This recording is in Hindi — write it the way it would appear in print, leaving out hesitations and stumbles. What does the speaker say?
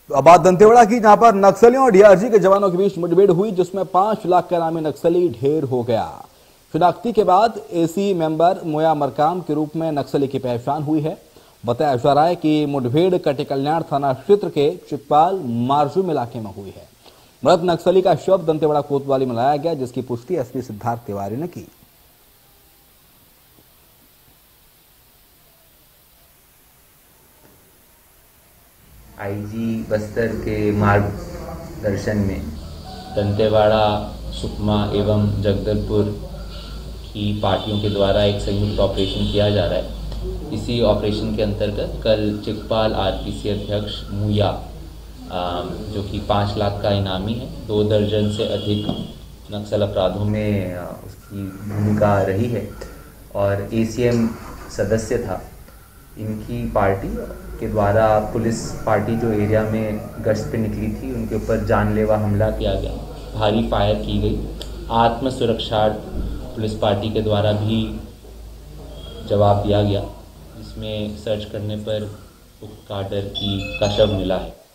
तो अब बात दंतेवाड़ा की, जहां पर नक्सलियों और डीआरजी के जवानों के बीच मुठभेड़ हुई, जिसमें 5 लाख का नामी नक्सली ढेर हो गया। शिनाख्ती के बाद एसी मेंबर मोया मरकाम के रूप में नक्सली की पहचान हुई है। बताया जा रहा है कि मुठभेड़ कटेकल्याण थाना क्षेत्र के चिकपाल मार्जुम इलाके में हुई है। मृत नक्सली का शव दंतेवाड़ा कोतवाली में लाया गया, जिसकी पुष्टि एसपी सिद्धार्थ तिवारी ने की। आईजी बस्तर के मार्गदर्शन में दंतेवाड़ा, सुकमा एवं जगदलपुर की पार्टियों के द्वारा एक संयुक्त ऑपरेशन किया जा रहा है। इसी ऑपरेशन के अंतर्गत कल चिकपाल आरपीसी अध्यक्ष मुया, जो कि 5 लाख का इनामी है, 2 दर्जन से अधिक नक्सल अपराधों में उसकी भूमिका रही है और एसीएम सदस्य था। इनकी पार्टी के द्वारा पुलिस पार्टी जो एरिया में गश्त पे निकली थी, उनके ऊपर जानलेवा हमला किया गया, भारी फायर की गई। आत्म सुरक्षार्थ पुलिस पार्टी के द्वारा भी जवाब दिया गया, जिसमें सर्च करने पर उक्त कार्डर का शव मिला है।